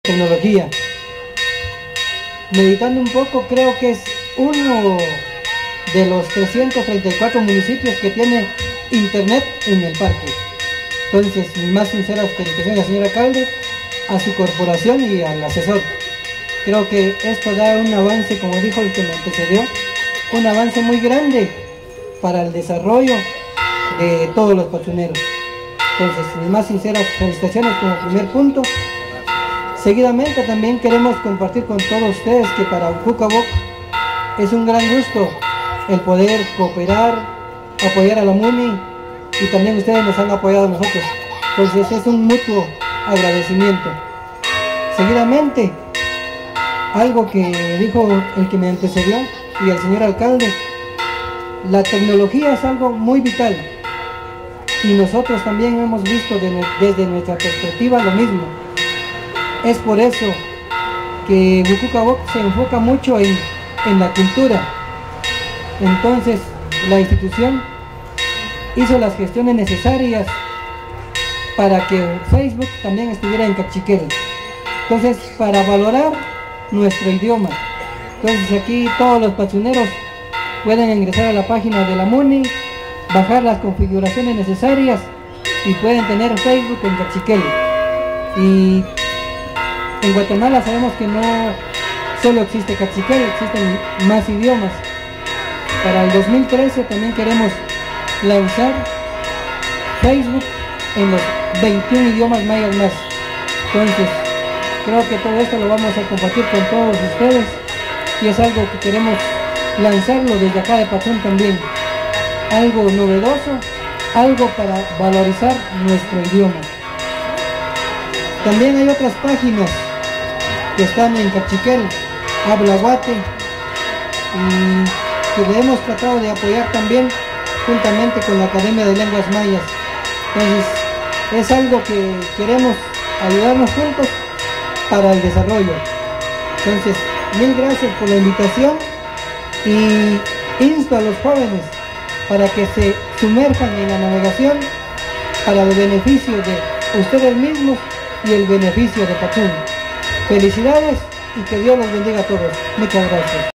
tecnología. Meditando un poco, creo que es uno de los 334 municipios que tiene internet en el parque. Entonces, mis más sinceras felicitaciones al señor alcalde, a su corporación y al asesor. Creo que esto da un avance, como dijo el que me antecedió, un avance muy grande para el desarrollo de todos los pachuneros. Entonces, mis más sinceras felicitaciones como primer punto. Seguidamente también queremos compartir con todos ustedes que para Ujucabog es un gran gusto el poder cooperar, apoyar a la MUNI, y también ustedes nos han apoyado a nosotros. Entonces es un mutuo agradecimiento. Seguidamente, algo que dijo el que me antecedió y el señor alcalde, la tecnología es algo muy vital y nosotros también hemos visto desde nuestra perspectiva lo mismo. Es por eso que Ujucabog se enfoca mucho en la cultura. Entonces la institución hizo las gestiones necesarias para que Facebook también estuviera en Cachiquel. Entonces, para valorar nuestro idioma. Entonces aquí todos los pachuneros pueden ingresar a la página de la MUNI, bajar las configuraciones necesarias y pueden tener Facebook en Cachiquel. Y en Guatemala sabemos que no solo existe Cachiquel, existen más idiomas. Para el 2013 también queremos lanzar Facebook en los 21 idiomas mayas más. Entonces, creo que todo esto lo vamos a compartir con todos ustedes y es algo que queremos lanzarlo desde acá de Pachón también. Algo novedoso, algo para valorizar nuestro idioma. También hay otras páginas que están en Cachiquel, Habla Guate, y que le hemos tratado de apoyar también juntamente con la Academia de Lenguas Mayas. Entonces es algo que queremos ayudarnos juntos para el desarrollo. Entonces, mil gracias por la invitación y insto a los jóvenes para que se sumerjan en la navegación para el beneficio de ustedes mismos y el beneficio de Pachún. Felicidades y que Dios los bendiga a todos. Muchas gracias.